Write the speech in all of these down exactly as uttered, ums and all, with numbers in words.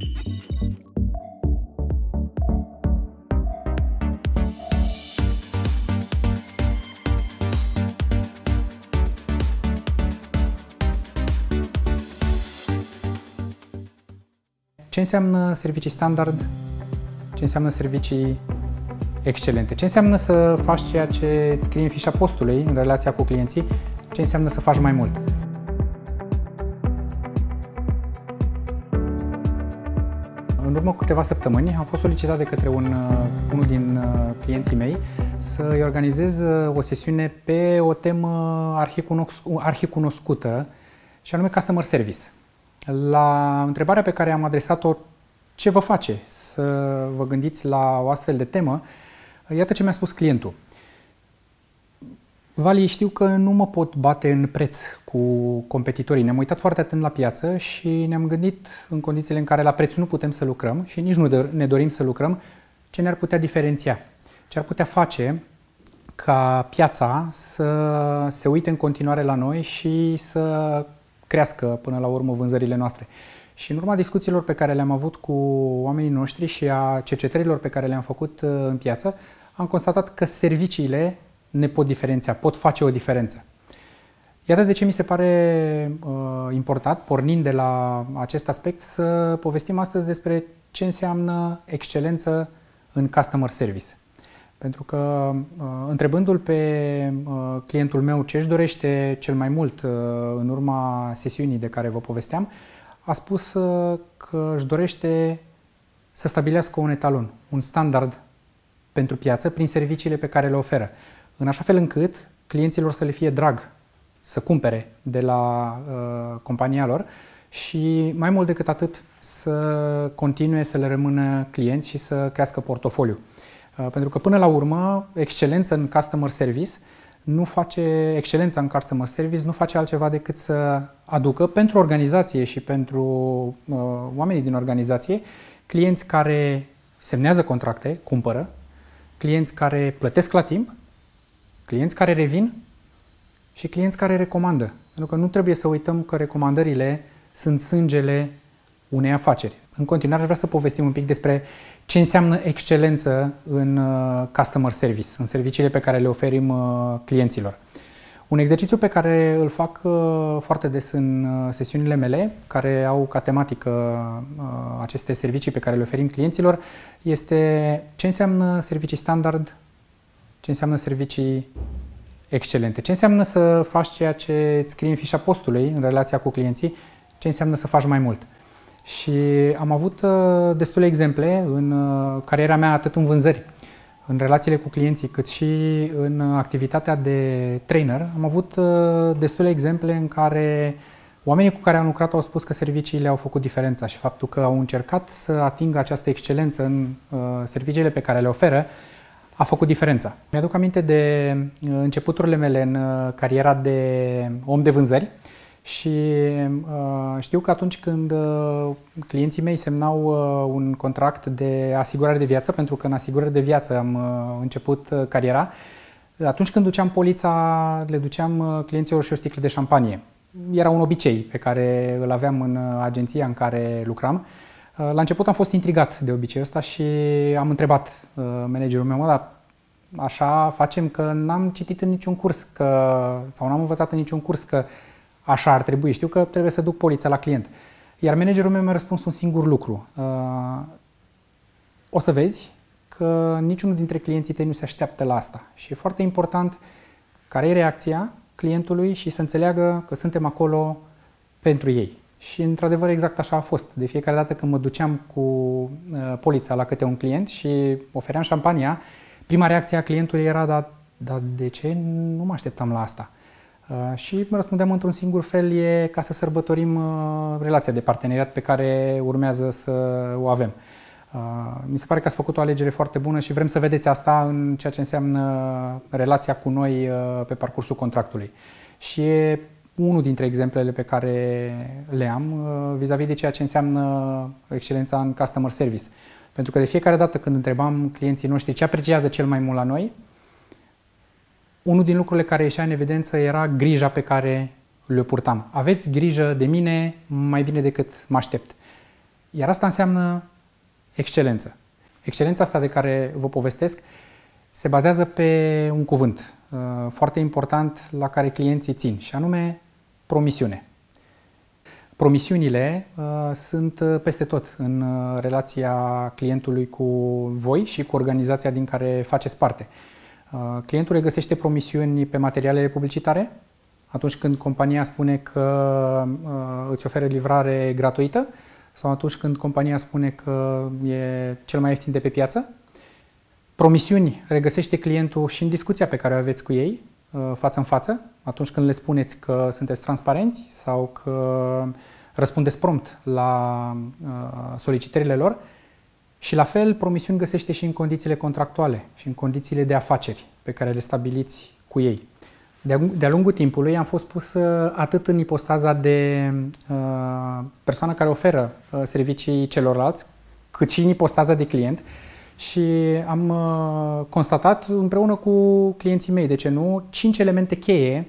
Ce înseamnă servicii standard? Ce înseamnă servicii excelente? Ce înseamnă să faci ceea ce îți scrie în fișa postului în relația cu clienții? Ce înseamnă să faci mai mult? În urmă cu câteva săptămâni am fost solicitat de către un, unul din clienții mei să-i organizez o sesiune pe o temă arhicunoscută și anume Customer Service. La întrebarea pe care am adresat-o, ce vă face să vă gândiți la o astfel de temă, iată ce mi-a spus clientul. Vali, știu că nu mă pot bate în preț cu competitorii. Ne-am uitat foarte atent la piață și ne-am gândit, în condițiile în care la preț nu putem să lucrăm și nici nu ne dorim să lucrăm, ce ne-ar putea diferenția, ce ar putea face ca piața să se uite în continuare la noi și să crească până la urmă vânzările noastre. Și în urma discuțiilor pe care le-am avut cu oamenii noștri și a cercetărilor pe care le-am făcut în piață, am constatat că serviciile ne pot diferenția, pot face o diferență. Iată de ce mi se pare uh, important, pornind de la acest aspect, să povestim astăzi despre ce înseamnă excelență în customer service. Pentru că, întrebându-l pe clientul meu ce își dorește cel mai mult în urma sesiunii de care vă povesteam, a spus că își dorește să stabilească un etalon, un standard pentru piață prin serviciile pe care le oferă, în așa fel încât clienților să le fie drag să cumpere de la uh, compania lor și, mai mult decât atât, să continue să le rămână clienți și să crească portofoliu. Pentru că, până la urmă, excelența în customer service nu face, excelența în customer service nu face altceva decât să aducă pentru organizație și pentru uh, oamenii din organizație clienți care semnează contracte, cumpără, clienți care plătesc la timp, clienți care revin și clienți care recomandă. Pentru că nu trebuie să uităm că recomandările sunt sângele unei afaceri. În continuare, vreau să povestim un pic despre ce înseamnă excelență în customer service, în serviciile pe care le oferim clienților. Un exercițiu pe care îl fac foarte des în sesiunile mele, care au ca tematică aceste servicii pe care le oferim clienților, este ce înseamnă servicii standard, ce înseamnă servicii excelente, ce înseamnă să faci ceea ce îți scrie în fișa postului în relația cu clienții, ce înseamnă să faci mai mult. Și am avut uh, destule exemple în uh, cariera mea, atât în vânzări, în relațiile cu clienții, cât și în activitatea de trainer. Am avut uh, destule exemple în care oamenii cu care am lucrat au spus că serviciile au făcut diferența și faptul că au încercat să atingă această excelență în uh, serviciile pe care le oferă a făcut diferența. Mi-aduc aminte de uh, începuturile mele în uh, cariera de om de vânzări. Și uh, știu că atunci când uh, clienții mei semnau uh, un contract de asigurare de viață, pentru că în asigurare de viață am uh, început uh, cariera, atunci când duceam polița, le duceam uh, clienților și o sticlă de șampanie. Era un obicei pe care îl aveam în uh, agenția în care lucram. Uh, la început am fost intrigat de obiceiul ăsta și am întrebat uh, managerul meu, dar așa facem, că n-am citit în niciun curs că, sau n-am învățat în niciun curs că așa ar trebui, știu că trebuie să duc polița la client. Iar managerul meu mi-a răspuns un singur lucru. Uh, o să vezi că niciunul dintre clienții tăi nu se așteaptă la asta. Și e foarte important care e reacția clientului și să înțeleagă că suntem acolo pentru ei. Și într-adevăr exact așa a fost. De fiecare dată când mă duceam cu uh, polița la câte un client și ofeream șampania, prima reacție a clientului era, dar da, de ce nu mă așteptam la asta? Uh, și mă răspundeam într-un singur fel, e ca să sărbătorim uh, relația de parteneriat pe care urmează să o avem. Uh, mi se pare că ați făcut o alegere foarte bună și vrem să vedeți asta în ceea ce înseamnă relația cu noi uh, pe parcursul contractului. Și e unul dintre exemplele pe care le am uh, vis-a-vis de ceea ce înseamnă excelența în customer service. Pentru că de fiecare dată când întrebam clienții noștri ce apreciază cel mai mult la noi, unul din lucrurile care ieșea în evidență era grija pe care le purtam. Aveți grijă de mine mai bine decât mă aștept. Iar asta înseamnă excelență. Excelența asta de care vă povestesc se bazează pe un cuvânt foarte important la care clienții țin, și anume promisiune. Promisiunile uh, sunt peste tot în uh, relația clientului cu voi și cu organizația din care faceți parte. Uh, clientul regăsește promisiuni pe materialele publicitare, atunci când compania spune că uh, îți oferă livrare gratuită, sau atunci când compania spune că e cel mai ieftin de pe piață. Promisiuni regăsește clientul și în discuția pe care o aveți cu ei, uh, față în față, atunci când le spuneți că sunteți transparenți sau că răspundeți prompt la uh, solicitările lor, și la fel promisiuni găsește și în condițiile contractuale și în condițiile de afaceri pe care le stabiliți cu ei. De-a lungul timpului am fost pus uh, atât în ipostaza de uh, persoană care oferă uh, servicii celorlalți, cât și în ipostaza de client, și am uh, constatat împreună cu clienții mei, de ce nu, cinci elemente cheie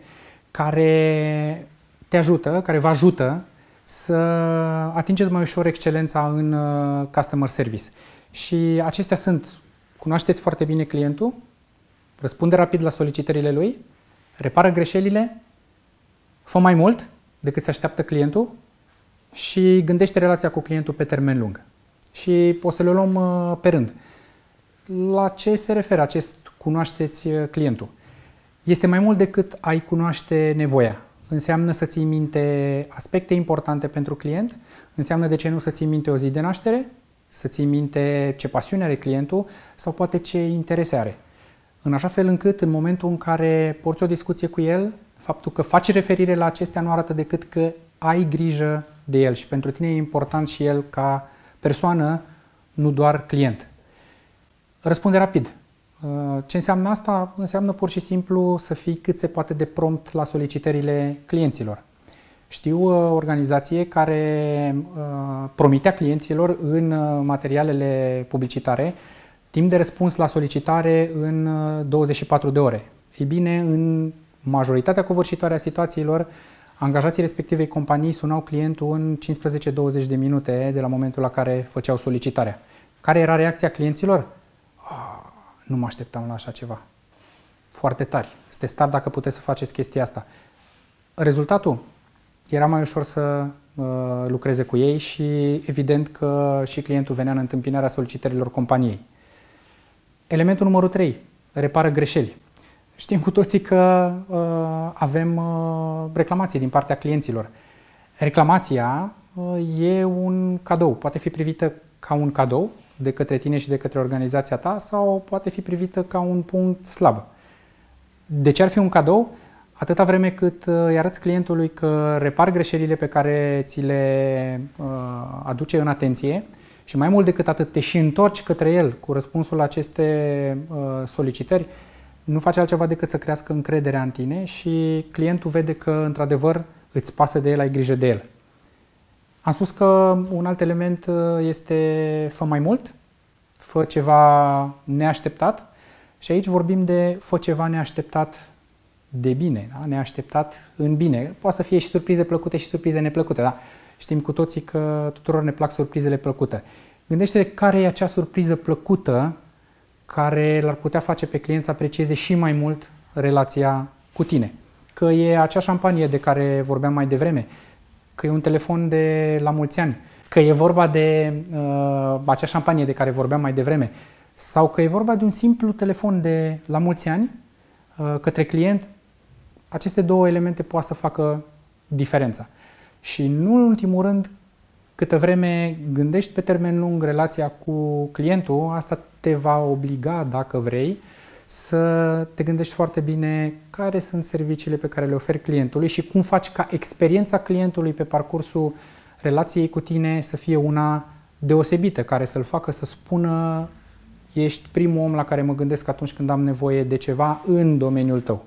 care te ajută, care vă ajută să atingeți mai ușor excelența în uh, customer service. Și acestea sunt: cunoașteți foarte bine clientul, răspunde rapid la solicitările lui, repară greșelile, fă mai mult decât se așteaptă clientul și gândește relația cu clientul pe termen lung. Și o să le luăm uh, pe rând. La ce se referă acest cunoașteți clientul? Este mai mult decât ai cunoaște nevoia. Înseamnă să ții minte aspecte importante pentru client, înseamnă, de ce nu, să ții minte o zi de naștere, să ții minte ce pasiune are clientul sau poate ce interese are. În așa fel încât, în momentul în care porți o discuție cu el, faptul că faci referire la acestea nu arată decât că ai grijă de el și pentru tine e important și el ca persoană, nu doar client. Răspunde rapid. Ce înseamnă asta? Înseamnă pur și simplu să fii cât se poate de prompt la solicitările clienților. Știu organizație care promitea clienților în materialele publicitare timp de răspuns la solicitare în douăzeci și patru de ore. Ei bine, în majoritatea covârșitoare a situațiilor, angajații respectivei companii sunau clientul în cincisprezece douăzeci de minute de la momentul la care făceau solicitarea. Care era reacția clienților? Nu mă așteptam la așa ceva. Foarte tari. Sunteți tari dacă puteți să faceți chestia asta. Rezultatul? Era mai ușor să uh, lucreze cu ei și evident că și clientul venea în întâmpinarea solicitărilor companiei. Elementul numărul trei. Repară greșeli. Știm cu toții că uh, avem uh, reclamații din partea clienților. Reclamația uh, e un cadou. Poate fi privită ca un cadou de către tine și de către organizația ta sau poate fi privită ca un punct slab. De ce ar fi un cadou? Atâta vreme cât îi arăți clientului că repar greșelile pe care ți le uh, aduce în atenție și mai mult decât atât te și întorci către el cu răspunsul la aceste uh, solicitări, nu face altceva decât să crească încrederea în tine și clientul vede că într-adevăr îți pasă de el, ai grijă de el. Am spus că un alt element este fă mai mult, fă ceva neașteptat și aici vorbim de fă ceva neașteptat de bine, da? Neașteptat în bine. Poate să fie și surprize plăcute și surprize neplăcute, da? Știm cu toții că tuturor ne plac surprizele plăcute. Gândește-te care e acea surpriză plăcută care l-ar putea face pe client să aprecieze și mai mult relația cu tine. Că e acea șampanie de care vorbeam mai devreme, că e un telefon de la mulți ani, că e vorba de uh, acea șampanie de care vorbeam mai devreme, sau că e vorba de un simplu telefon de la mulți ani uh, către client, aceste două elemente poate să facă diferența. Și nu în ultimul rând, câtă vreme gândești pe termen lung relația cu clientul, asta te va obliga, dacă vrei, să te gândești foarte bine care sunt serviciile pe care le oferi clientului și cum faci ca experiența clientului pe parcursul relației cu tine să fie una deosebită, care să-l facă să spună: ești primul om la care mă gândesc atunci când am nevoie de ceva în domeniul tău.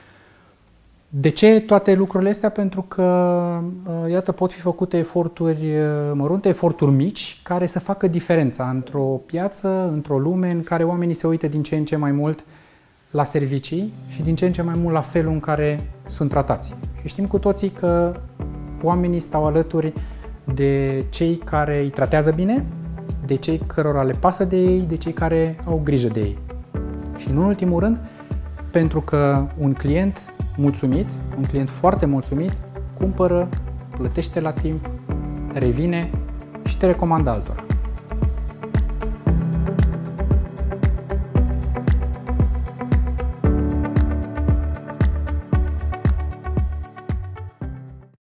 De ce toate lucrurile astea? Pentru că, iată, pot fi făcute eforturi mărunte, eforturi mici, care să facă diferența într-o piață, într-o lume în care oamenii se uită din ce în ce mai mult la servicii și din ce în ce mai mult la felul în care sunt tratați. Și știm cu toții că oamenii stau alături de cei care îi tratează bine, de cei cărora le pasă de ei, de cei care au grijă de ei. Și în ultimul rând, pentru că un client mulțumit, un client foarte mulțumit, cumpără, plătește la timp, revine și te recomandă altora.